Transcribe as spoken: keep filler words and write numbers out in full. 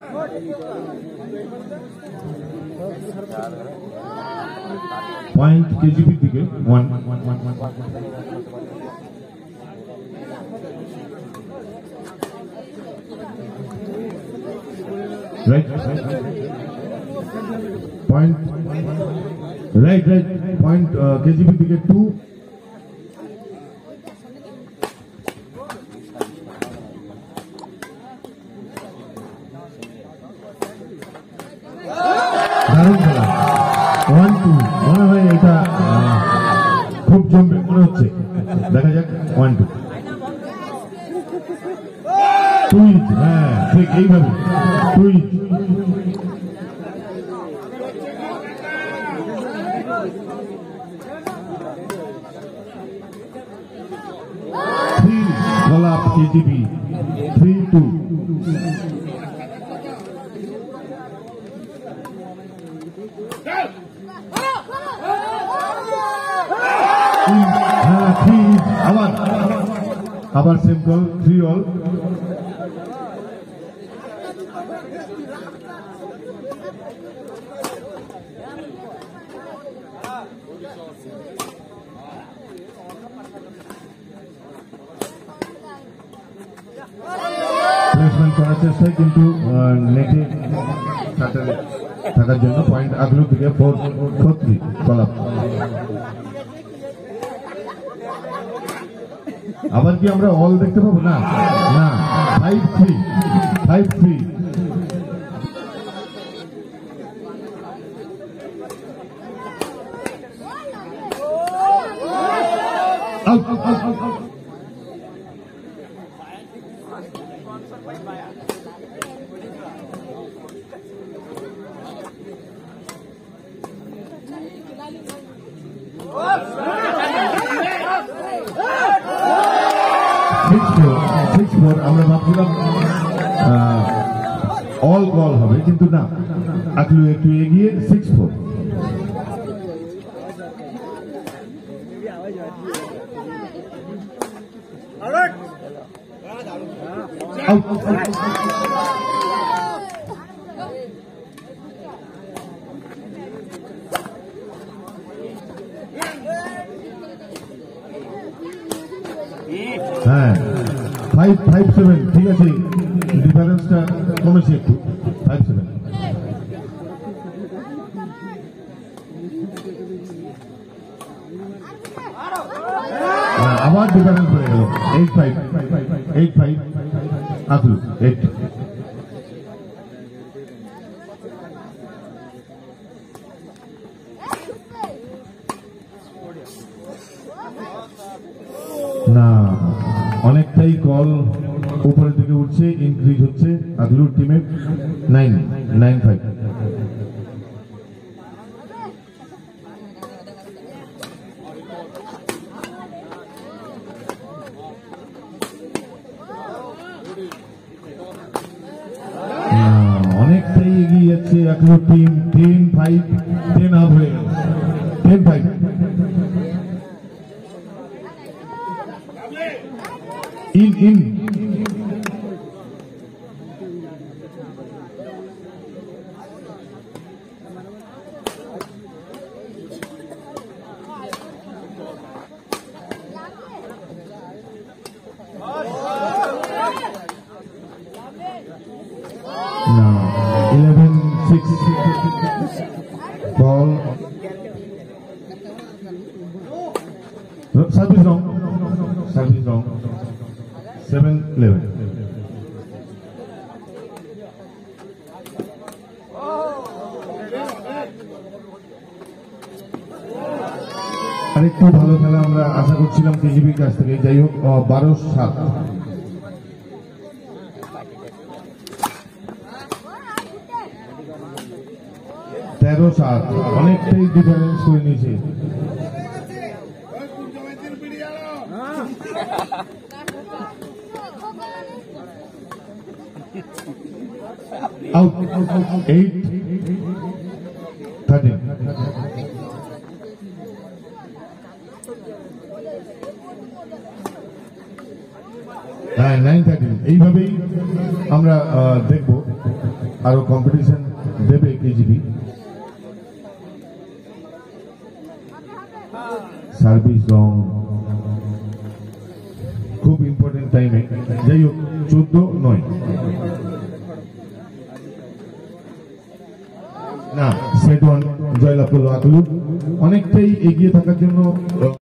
Point কেজিপির দিকে one right point right right point কেজিপির দিকে টু দারুণ খেলা ওয়ান টু মনে হয় এটা খুব জমবে মনে হচ্ছে দেখা যাক ওয়ান টু টুইট হ্যাঁ ঠিক এইভাবে টুইট থ্রি গোলাপ কেজিবি থ্রি টু আবার আবার same call three all placement করার চেষ্টায় কিন্তু নেটে থাকার জন্য পয়েন্ট আগলো থেকে ফোর ফোর থ্রি কলাপ আবার কি আমরা অল দেখতে পাবো না না ফাইভ থ্রি ফাইভ থ্রি আমরা ভাবছিলাম অল বল হবে কিন্তু না আকলু একটু এগিয়ে সিক্স ফোর হ্যাঁ ফাইভ ফাইভ সেভেন ঠিক আছে ডিফারেন্সটা কমেছে একটু ফাইভ সেভেন আবার ডিফারেন্স হয়ে গেল eight five eight five Aklu eight না অনেকটাই কল উপরের দিকে উঠছে ইনক্রিজ হচ্ছে আগলুর টিমে নাইন নাইন ফাইভ অনেকটাই এগিয়ে যাচ্ছে আগলুর team ten five ten up হয়ে গেল ten five in in now eleven six ball service wrong service wrong seven eleven আরেকটু ভালো খেলা আমরা আশা করছিলাম কেজিবির কাছ থেকে যাই হোক বারো সাত তেরো সাত অনেকটাই ডিফারেন্স করে নিয়েছে out eight thirteen nine thirteen এইভাবেই আমরা দেখব আরো কম্পিটিশন দেবে কেজিবি। সার্ভিস রং, খুব ইম্পর্টেন্ট টাইমে। যাই হোক, চোদ্দ নয় না, সেট ওয়ান জয়লাভ করলো আকলু। অনেকটাই এগিয়ে থাকার জন্য